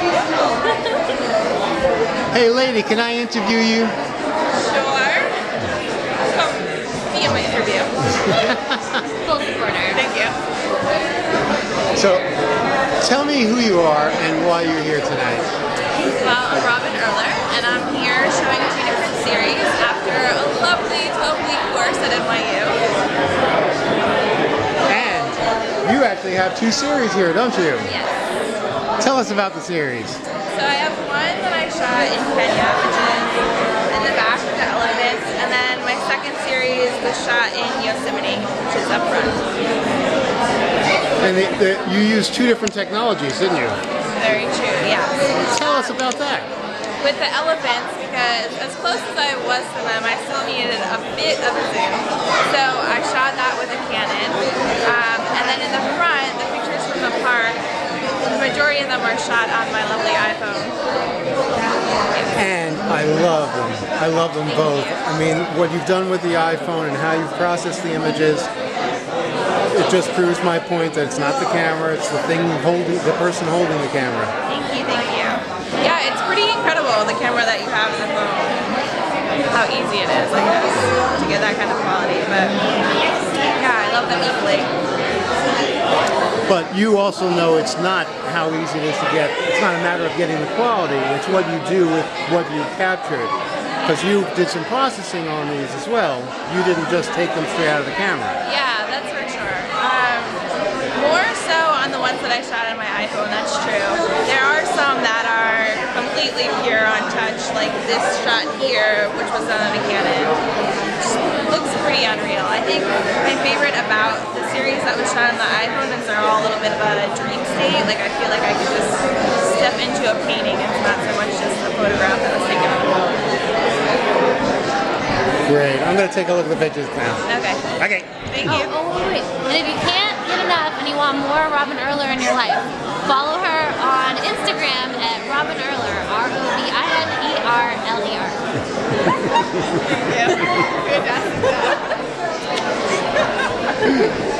Hey lady, can I interview you? Sure. Come be in my interview. Full supporter. Thank you. So, tell me who you are and why you're here tonight. Well, I'm Robin Erler, and I'm here showing 2 different series after a lovely 12-week course at NYU. And you actually have 2 series here, don't you? Yes. Tell us about the series. So I have one that I shot in Kenya, which is in the back of the elephants, and then my second series was shot in Yosemite, which is up front. And you used 2 different technologies, didn't you? Very true, yeah. Tell us about that. With the elephants, because as close as I was to them, I still needed a bit of a zoom. So I shot that with a Canon. And then in the front, the pictures from the park, the majority of them are shot on my lovely iPhone. And I love them. I love them both. I mean, what you've done with the iPhone and how you've processed the images, it just proves my point that it's not the camera, it's the thing holding, the person holding the camera. Thank you, thank you. Yeah, it's pretty incredible, the camera that you have in the phone. How easy it is, I guess, to get that kind of quality. But yeah, I love them equally. But you also know it's not how easy it is to get. It's not a matter of getting the quality. It's what you do with what you captured. Because you did some processing on these as well. You didn't just take them straight out of the camera. Yeah, that's for sure. More so on the ones that I shot on my iPhone, that's true. There are some that are completely pure on touch, like this shot here, which was done on a Canon. Looks pretty unreal. I think my favorite about the series that was shot on the iPhone is they're all a little bit of a dream state. Like I feel like I could just step into a painting. It's not so much just a photograph that was taken on the phone. Great. I'm going to take a look at the pictures now. Okay. Okay. Thank you. Oh, wait. And if you can't get enough and you want more Robin Erler in your life, follow her on Instagram at Robin Erler, ROBINERLER. Thank you. Good job.